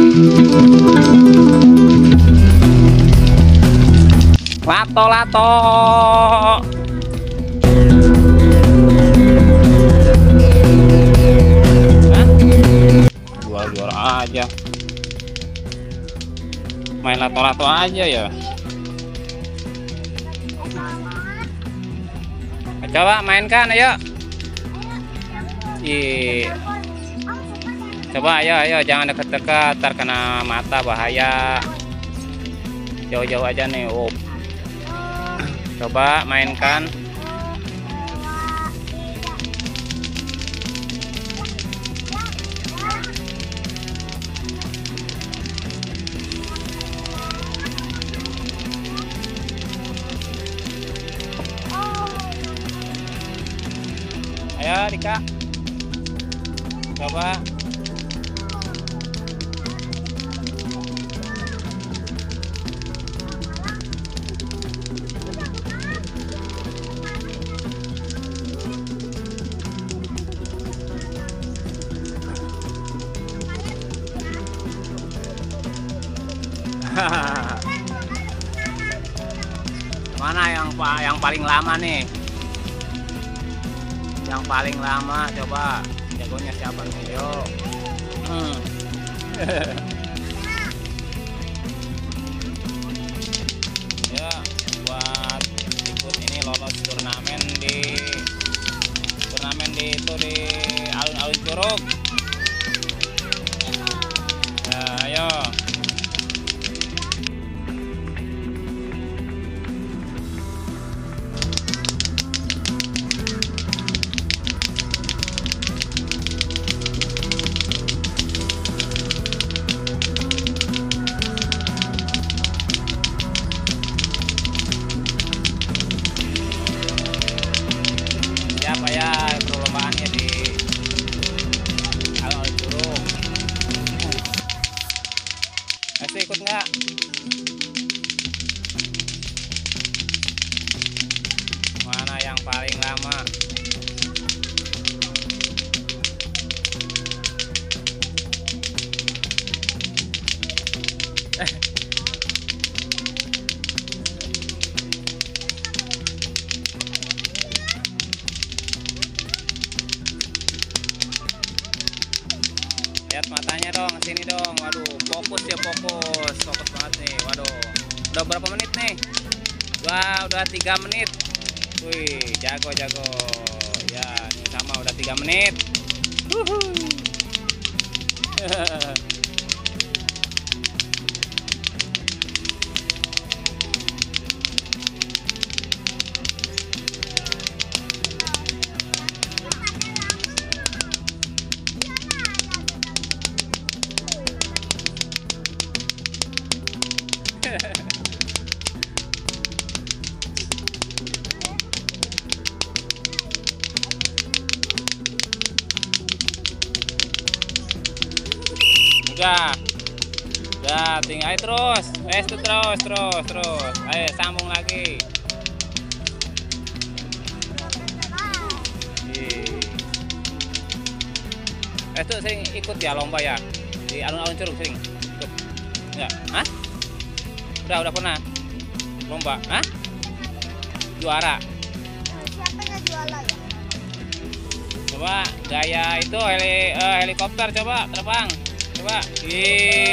Lato-lato. Jual-jual aja. Main lato-lato aja ya. Coba mainkan, ayo. Coba ayo, jangan dekat-dekat, terkena mata bahaya. Jauh-jauh aja nih. Oh. Coba mainkan. Ayo Dika, coba. Mana yang paling lama nih? Yang paling lama coba, jagonya siapa nih? Yuk. Ya, buat ikut ini lolos turnamen di itu di alun-alun Curug. Ya, ayo. Siapa ya perlombaannya di alun-alun Curug? Masih ikut nggak? Mana yang paling lama? Lihat matanya dong, sini dong. Waduh, fokus ya, fokus banget nih. Waduh, udah berapa menit nih? Udah 3 menit. Wih, jago. Ya, ini sama udah 3 menit. Udah tinggal terus, terus. Ayo sambung lagi. Itu sering ikut ya lomba ya di alun-alun Curug sering ikut? Enggak? Hah? Udah pernah lomba? Hah? Juara? Siapa yang juara ya? Coba gaya itu helikopter, coba terbang. Coba.